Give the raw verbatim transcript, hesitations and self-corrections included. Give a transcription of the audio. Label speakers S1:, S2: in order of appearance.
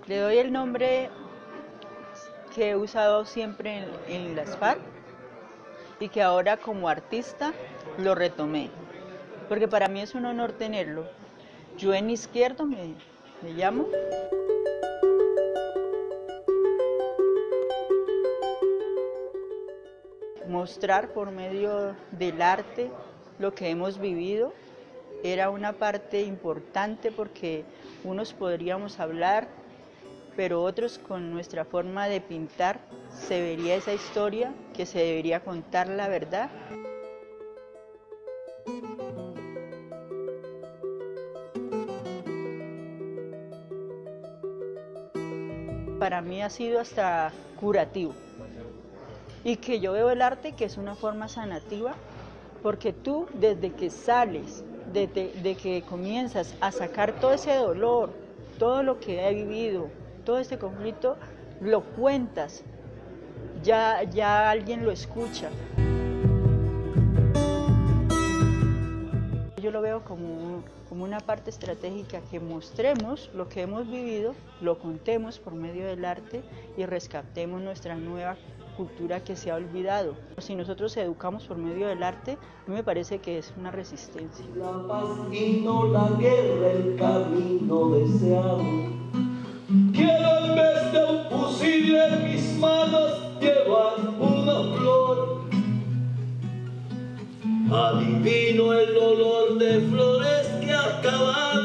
S1: Le doy el nombre que he usado siempre en, en las FARC y que ahora como artista lo retomé, porque para mí es un honor tenerlo. Joen Izquierdo me, me llamo. Mostrar por medio del arte lo que hemos vivido era una parte importante, porque unos podríamos hablar, pero otros con nuestra forma de pintar se vería esa historia que se debería contar la verdad. Para mí ha sido hasta curativo, y que yo veo el arte que es una forma sanativa, porque tú desde que sales, desde de que comienzas a sacar todo ese dolor, todo lo que he vivido, todo este conflicto, lo cuentas, ya, ya alguien lo escucha. Yo lo veo como, como una parte estratégica, que mostremos lo que hemos vivido, lo contemos por medio del arte y rescatemos nuestra nueva cultura que se ha olvidado. Si nosotros educamos por medio del arte, a mí me parece que es una resistencia.
S2: La paz y no la guerra, el camino deseado. Quiero en vez de un fusil en mis manos llevar una flor. Adivino el olor de flores que acaban